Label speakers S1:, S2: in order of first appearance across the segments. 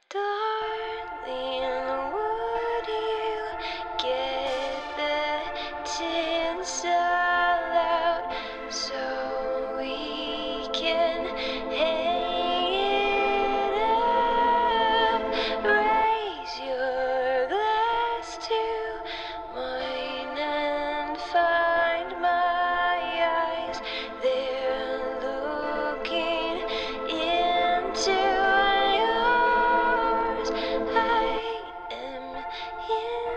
S1: Darling, would you get the tinsel out so we can hang it up? Raise your glass to mine and find my eyes. They're looking into yours. I am in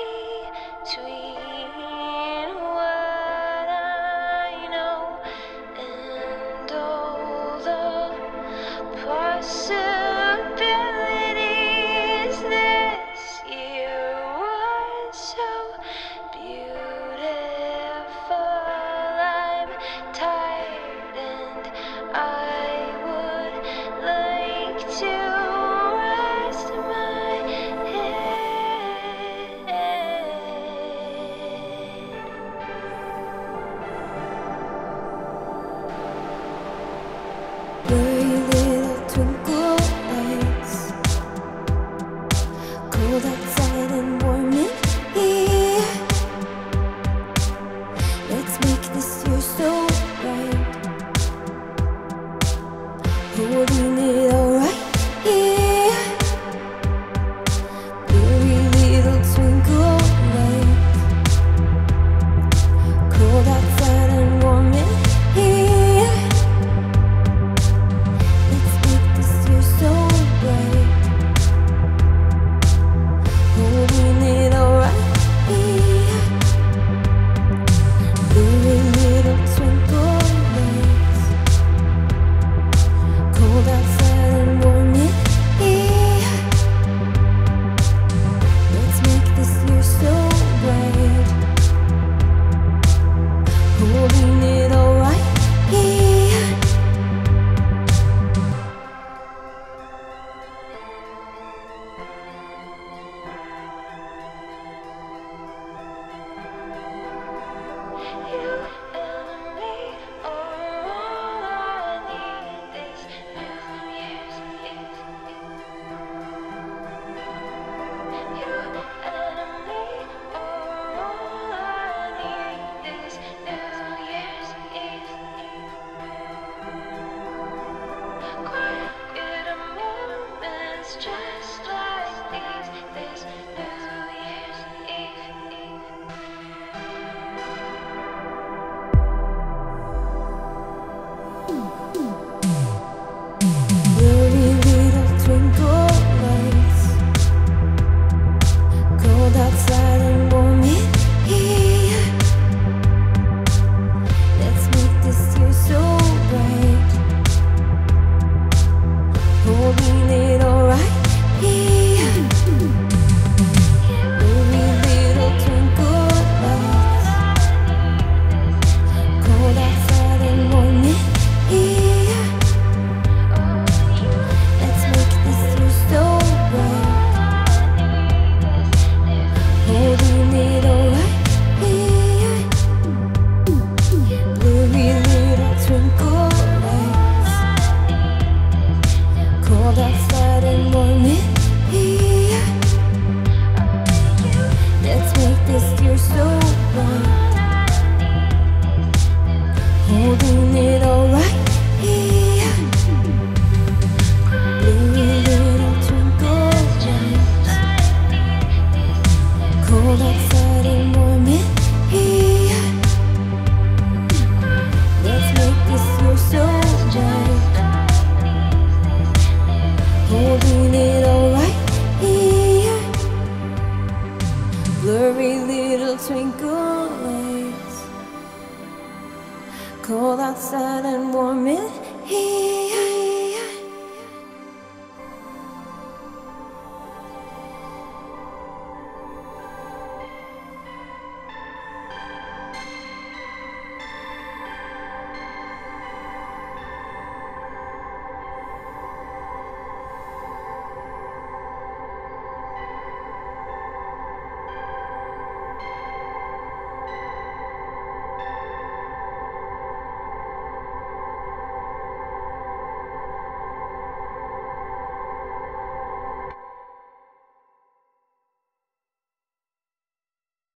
S1: between what I know and all the possibilities. This year was so beautiful. I'm tired and I would like to rest my head.
S2: Blurry little twinkle lights, cold outside and warm in here. Let's make this year so bright, holding it all right here. Blurry little twinkle lights, cold outside and warm in here. Let's make this year so bright, holding it all right here. Blurry little twinkle lights, cold outside and warm in here. Let's make this year so bright, holding it all right here.
S1: You and me are all I need this New Year's Eve. You and me are all I need this New Year's Eve. Quiet moments just like these this New Year's Eve.
S2: Blurry little twinkle lights, cold outside and warm in here. Let's make this year so bright, holding it all right here. Blurry little twinkle lights, cold outside and warm in here. Let's make this year so bright, holding it all right here. Blurry little twinkle lights, cold outside and warm in